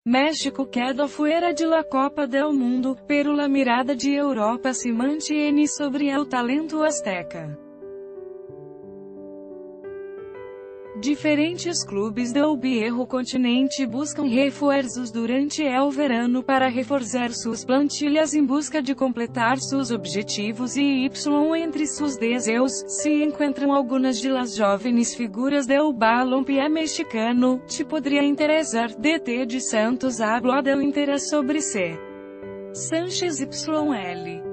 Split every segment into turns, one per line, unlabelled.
México queda fuera de la Copa del Mundo, pero la mirada de Europa se mantiene sobre el talento azteca. Diferentes clubes do viejo continente buscam refuerzos durante el verano para reforçar suas plantilhas em busca de completar seus objetivos e entre seus desejos, se encontram algumas de las jovens figuras del balompié mexicano. Te poderia interessar. DT de Santos habla del interesse sobre C. Sánchez YL.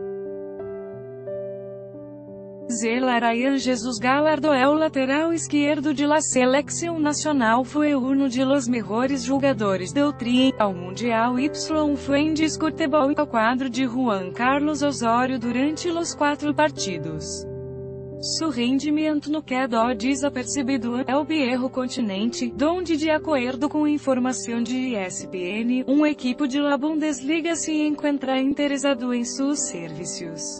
Zé Ryan Jesus Gallardo é o lateral esquerdo de la selección nacional, foi uno de los mejores jogadores del tri ao mundial y foi indiscutível ao quadro de Juan Carlos Osorio durante los 4 partidos. Su rendimento no quedó desapercebido el viejo continente, donde de acordo com informação de ESPN, equipo de la Bundesliga se encontra interessado em seus serviços.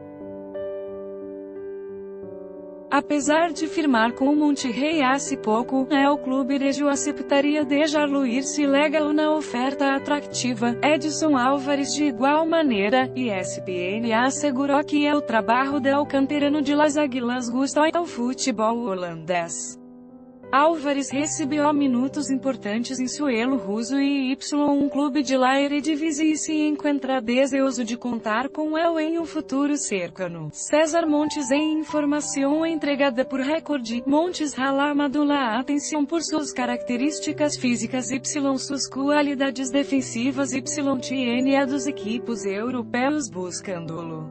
Apesar de firmar com o Monterrey há pouco, o clube regio aceitaria deixá-lo ir se legal na oferta atrativa. Edson Álvares de igual maneira, ESPN assegurou que o trabalho del canterano de las Águilas gusta ao futebol holandês. Álvares recebeu minutos importantes em suelo russo e clube de la Eredivisie e se encontra desejoso de contar com ele em futuro cercano. César Montes em informação entregada por Record, Montes chamado la atenção por suas características físicas suas qualidades defensivas tiene a dos equipos europeus buscando-lo.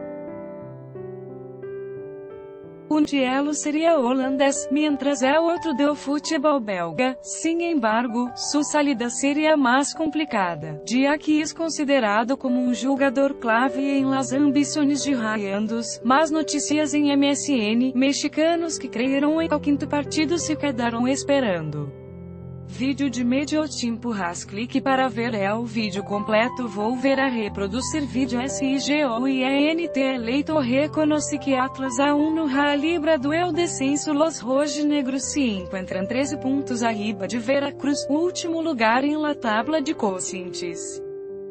Um duelo seria holandês, mientras o outro do futebol belga. Sin embargo, sua salida seria mais complicada, já que é considerado como jogador clave em las ambições de Rayados. Mas notícias em MSN, mexicanos que creram em ao quinto partido se quedaram esperando. Vídeo de medio tempo. Clique para ver o vídeo completo. Vou ver a reproduzir vídeo SIGOIENT eleito reconoce que Atlas aún no ha librado el descenso. Los rojinegros se encontram 13 pontos arriba de Veracruz, último lugar em la tabla de coeficientes.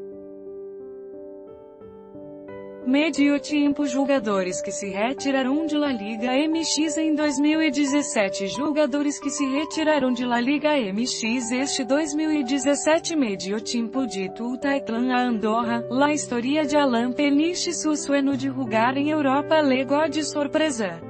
Medio tempo. Jogadores que se retiraram de La Liga MX em 2017. Jogadores que se retiraram de La Liga MX este 2017. Medio tempo de Tultitlan a Andorra. La historia de Alan Peniche. Su sueño de jugar em Europa legó de surpresa.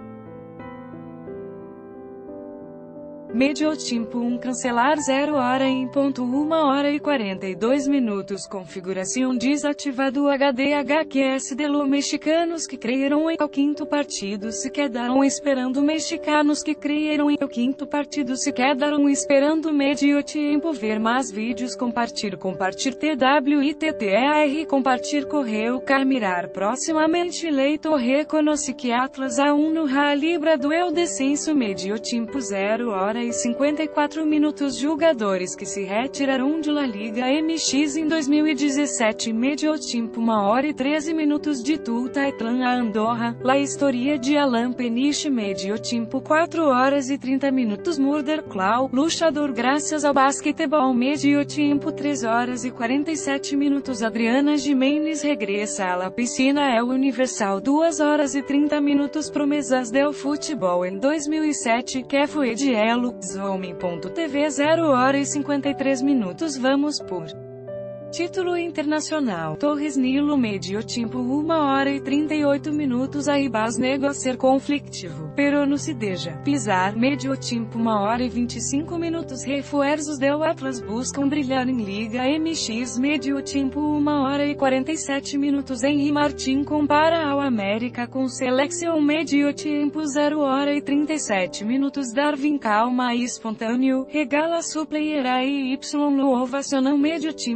Medio tempo. Cancelar 0 hora em ponto 1 hora e 42 minutos. Configuração desativado. HDHQS de los mexicanos que creram em ao quinto partido se quedaram esperando. Mexicanos que creram em ao quinto partido se quedaram esperando. Medio tempo. Ver mais vídeos. Compartilhar TWITTER. Compartilhar correu mirar proximamente. Leitor reconoce que Atlas aún no ha librado el descenso. Medio tempo. 0 hora e 54 minutos. Jogadores que se retiraram de La Liga MX em 2017. Medio tempo. 1 hora e 13 minutos de Tultitlan a Andorra. La historia de Alan Peniche. Medio tempo. 4 horas e 30 minutos. Murder Claw, luchador graças ao basquetebol. Medio tempo. 3 horas e 47 minutos. Adriana Jimenez regressa à la piscina El Universal. 2 horas e 30 minutos. Promessas del futebol em 2007. Que foi de elo. Zoom.tv. 0 hora e 53 minutos. Vamos por título internacional. Torres Nilo. Medio tempo. 1 hora e 38 minutos. Arribas negociar conflictivo, pero no se deja pisar. Medio tempo. 1 hora e 25 minutos. Refuerzos del Atlas buscam brilhar em Liga MX. Medio tempo. 1 hora e 47 minutos. Henry Martin compara ao América com selecção. Medio tempo. 0 hora e 37 minutos. Darwin calma e espontâneo, regala su player y lo ovacionam. Medio tempo. 1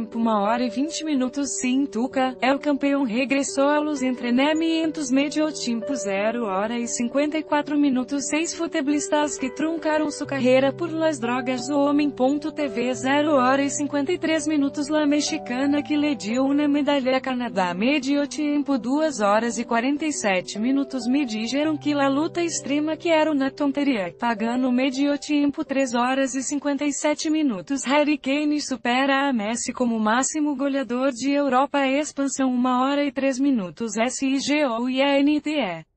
hora e 20 minutos. Sim, Tuca, el campeão regressou a los entrenamientos medio tiempo 0 hora e 54 minutos. 6 futebolistas que truncaram sua carreira por las drogas. O Homem.tv 0 hora e 53 minutos. La mexicana que le dio una medalha a Canadá medio tiempo 2 horas e 47 minutos. Me dijeron que la luta extrema que era una tonteria. Pagano medio tiempo 3 horas e 57 minutos. Harry Kane supera a Messi como máximo goleador de Europa. Expansão 1 hora e 3 minutos. SIGO e ANTE